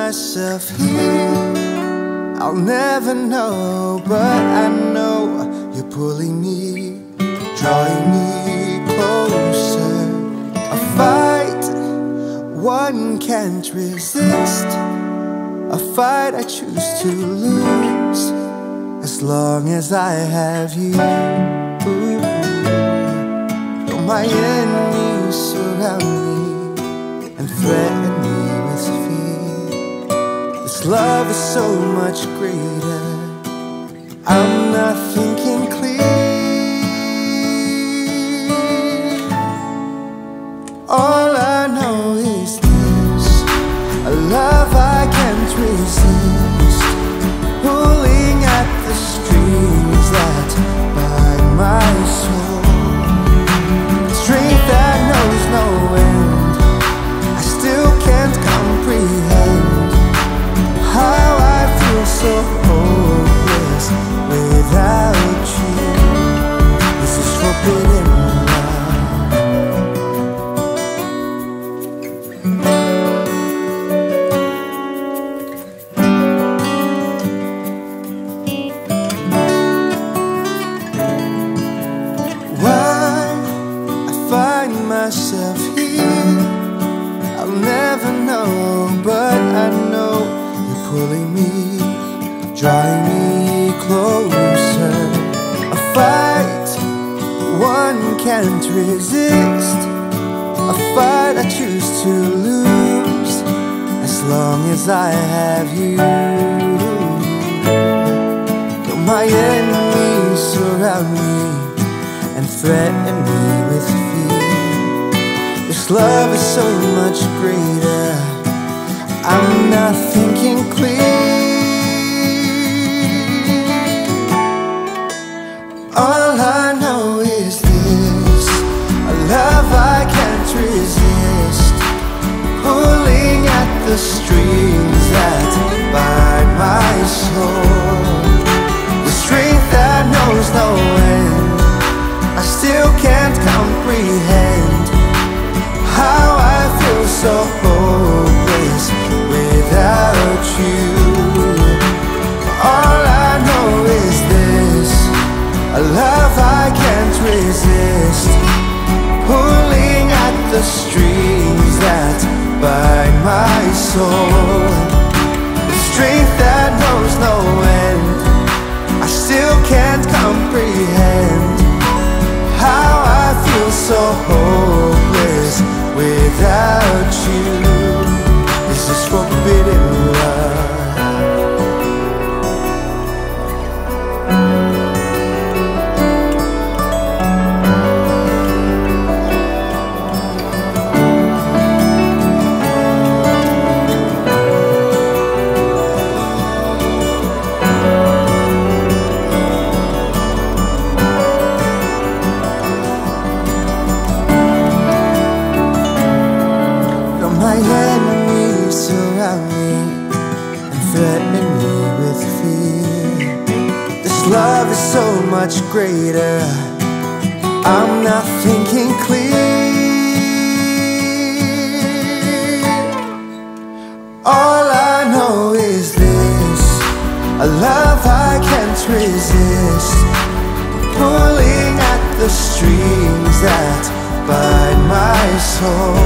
myself here. I'll never know, but I know you're pulling me, drawing me closer. A fight one can't resist, a fight I choose to lose, as long as I have you. Though my enemies surround me and threaten me with fear, this love is so much greater. I'm not thinking clear. All I know is this, a love I can't resist, pulling at the strings that bind my soul. Strength that knows no end, I still can't comprehend how I feel so hopeless without you. This is forbidden love. Myself here, I'll never know, but I know you're pulling me, drawing me closer. A fight one can't resist, a fight I choose to lose, as long as I have you. Though my enemies surround me and threaten me with fear, this love is so much greater. I'm not thinking clear. All I know is this, a love I can't resist, pulling at the strings that bind my soul. The strength that knows no end, I still can't comprehend how I feel so hopeless without you. All I know is this, a love I can't resist, pulling at the strings that bind my soul. The strength that knows no end, I still can't comprehend how I feel so hopeless without you. This is forbidden love. My enemies surround me and threaten me with fear. This love is so much greater. I'm not thinking clear. All I know is this, a love I can't resist, pulling at the strings that bind my soul.